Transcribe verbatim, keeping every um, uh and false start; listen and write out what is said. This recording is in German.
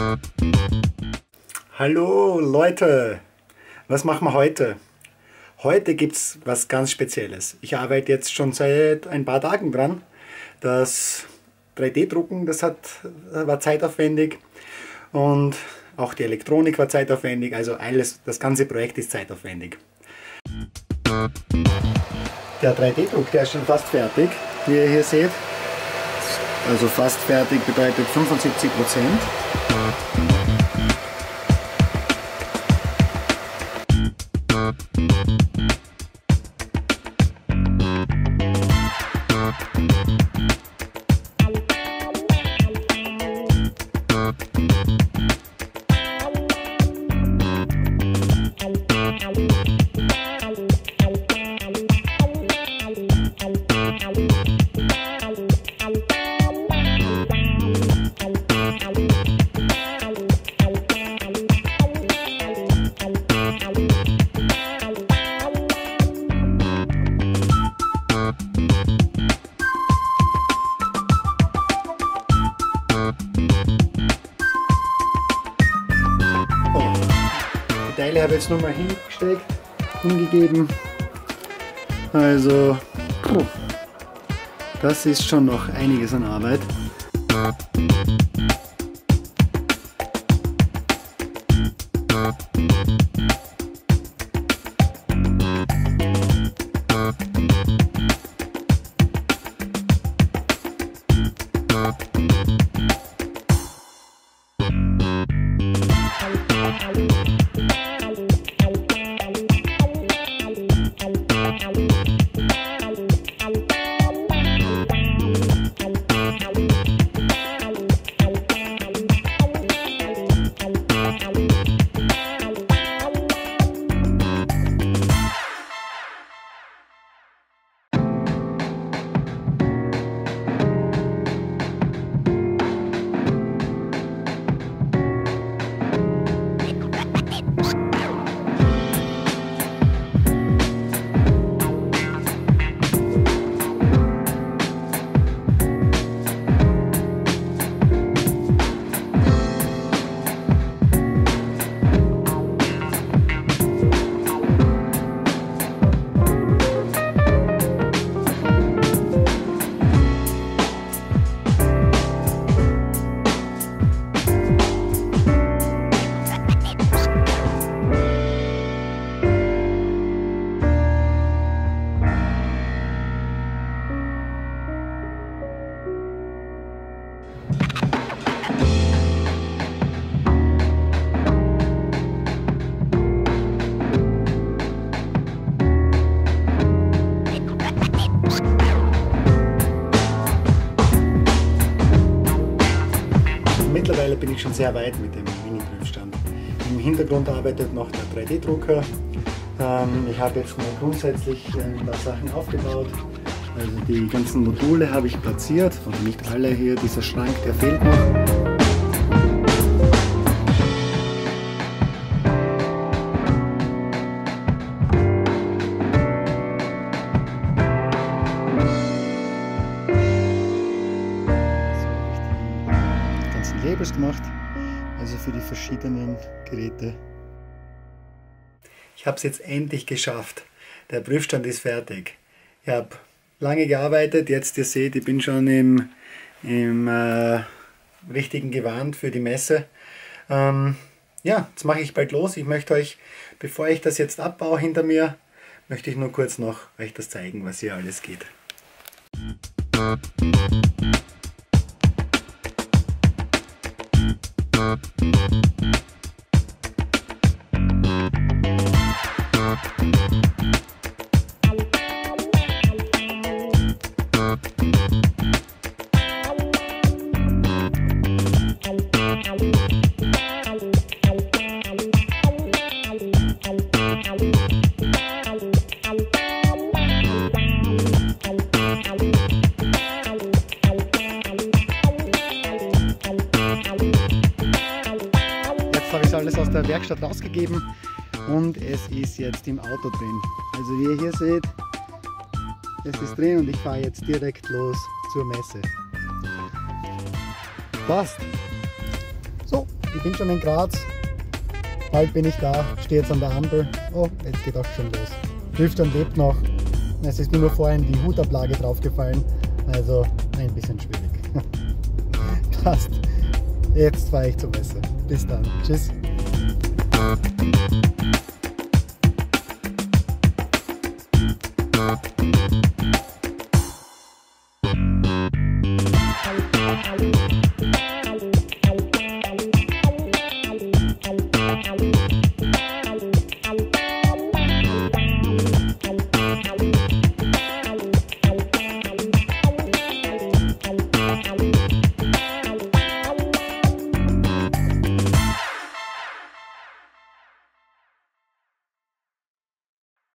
Hallo Leute, was machen wir heute? Heute gibt es was ganz Spezielles. Ich arbeite jetzt schon seit ein paar Tagen dran. Das drei D Drucken, das hat, war zeitaufwendig und auch die Elektronik war zeitaufwendig, also alles, das ganze Projekt ist zeitaufwendig. Der drei D Druck, der ist schon fast fertig, wie ihr hier seht. Also fast fertig bedeutet fünfundsiebzig Prozent. Die Teile habe ich jetzt nur mal hingesteckt, hingegeben. Also, puh, das ist schon noch einiges an Arbeit. Mittlerweile bin ich schon sehr weit mit dem Mini-Prüfstand. Im Hintergrund arbeitet noch der drei D Drucker. Ähm, ich habe jetzt mal grundsätzlich ein paar Sachen aufgebaut. Also die ganzen Module habe ich platziert, oder nicht alle hier. Dieser Schrank, der fehlt noch. Labels gemacht, also für die verschiedenen Geräte. Ich habe es jetzt endlich geschafft. Der Prüfstand ist fertig. Ich habe lange gearbeitet, jetzt ihr seht, ich bin schon im, im äh, richtigen Gewand für die Messe. Ähm, ja, jetzt mache ich bald los. Ich möchte euch, bevor ich das jetzt abbaue hinter mir, möchte ich nur kurz noch euch das zeigen, was hier alles geht. Habe ich alles aus der Werkstatt rausgegeben und es ist jetzt im Auto drin. Also wie ihr hier seht, es ist drin und ich fahre jetzt direkt los zur Messe. Passt! So, ich ich bin schon in Graz. Bald bin ich da, stehe jetzt an der Ampel. Oh, jetzt geht auch schon los. Lüftern lebt noch. Es ist nur vorhin die Hutablage draufgefallen. Also ein bisschen schwierig. Passt. Jetzt fahre ich zur Messe. Bis dann. Tschüss. Hallo.